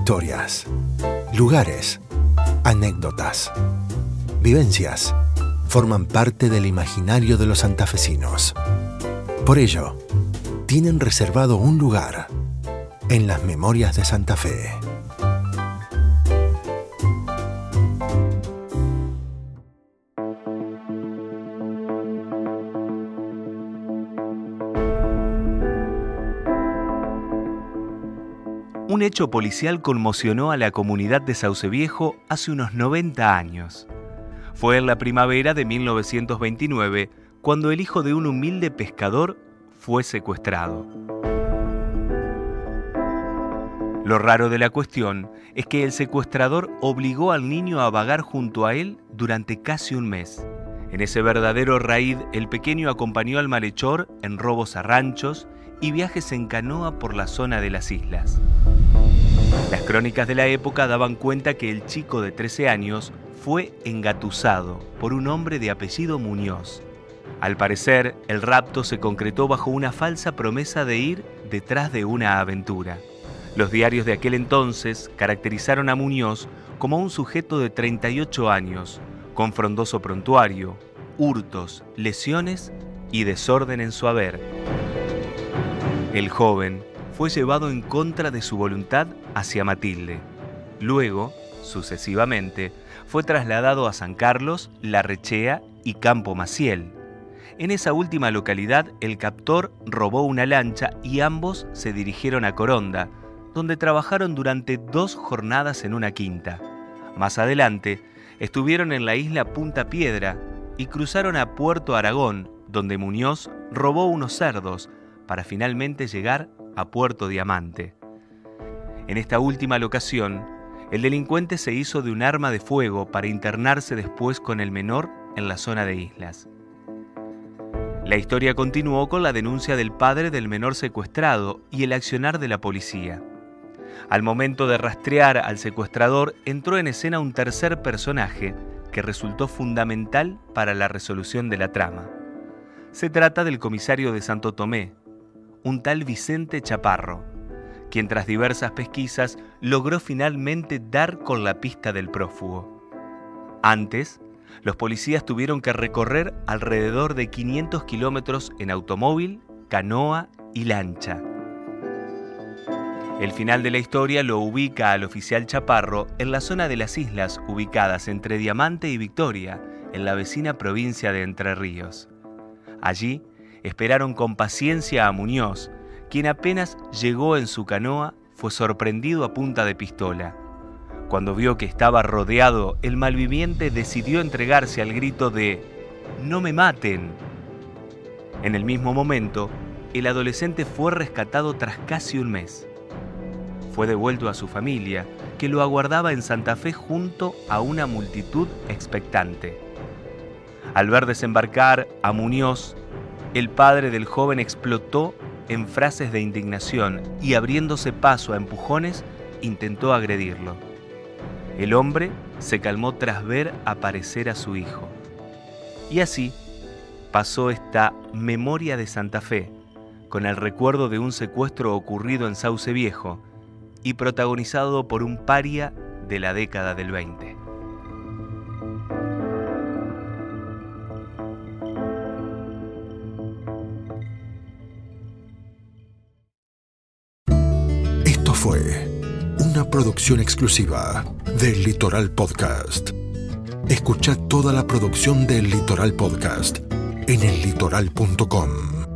Historias, lugares, anécdotas, vivencias forman parte del imaginario de los santafesinos. Por ello, tienen reservado un lugar en las memorias de Santa Fe. Un hecho policial conmocionó a la comunidad de Sauce Viejo hace unos 90 años. Fue en la primavera de 1929 cuando el hijo de un humilde pescador fue secuestrado. Lo raro de la cuestión es que el secuestrador obligó al niño a vagar junto a él durante casi un mes. En ese verdadero raid, el pequeño acompañó al malhechor en robos a ranchos y viajes en canoa por la zona de las islas. Las crónicas de la época daban cuenta que el chico de 13 años fue engatusado por un hombre de apellido Muñoz. Al parecer, el rapto se concretó bajo una falsa promesa de ir detrás de una aventura. Los diarios de aquel entonces caracterizaron a Muñoz como un sujeto de 38 años, con frondoso prontuario, hurtos, lesiones y desorden en su haber. El joven fue llevado en contra de su voluntad hacia Matilde. Luego, sucesivamente, fue trasladado a San Carlos, Larrechea y Campo Maciel. En esa última localidad, el captor robó una lancha y ambos se dirigieron a Coronda, donde trabajaron durante 2 jornadas en una quinta. Más adelante, estuvieron en la isla Punta Piedra y cruzaron a Puerto Aragón, donde Muñoz robó unos cerdos, para finalmente llegar a Puerto Diamante. En esta última locación, el delincuente se hizo de un arma de fuego para internarse después con el menor en la zona de islas. La historia continuó con la denuncia del padre del menor secuestrado y el accionar de la policía. Al momento de rastrear al secuestrador, entró en escena un tercer personaje que resultó fundamental para la resolución de la trama. Se trata del comisario de Santo Tomé, un tal Vicente Chaparro, quien tras diversas pesquisas logró finalmente dar con la pista del prófugo. Antes, los policías tuvieron que recorrer alrededor de 500 kilómetros en automóvil, canoa y lancha. El final de la historia lo ubica al oficial Chaparro en la zona de las islas ubicadas entre Diamante y Victoria, en la vecina provincia de Entre Ríos. Allí esperaron con paciencia a Muñoz, quien apenas llegó en su canoa fue sorprendido a punta de pistola. Cuando vio que estaba rodeado, el malviviente decidió entregarse al grito de «¡No me maten!». En el mismo momento, el adolescente fue rescatado tras casi un mes. Fue devuelto a su familia, que lo aguardaba en Santa Fe junto a una multitud expectante. Al ver desembarcar a Muñoz, el padre del joven explotó en frases de indignación y, abriéndose paso a empujones, intentó agredirlo. El hombre se calmó tras ver aparecer a su hijo. Y así pasó esta memoria de Santa Fe, con el recuerdo de un secuestro ocurrido en Sauce Viejo y protagonizado por un paria de la década del 20. Esto fue una producción exclusiva del Litoral Podcast. Escucha toda la producción del Litoral Podcast en ellitoral.com.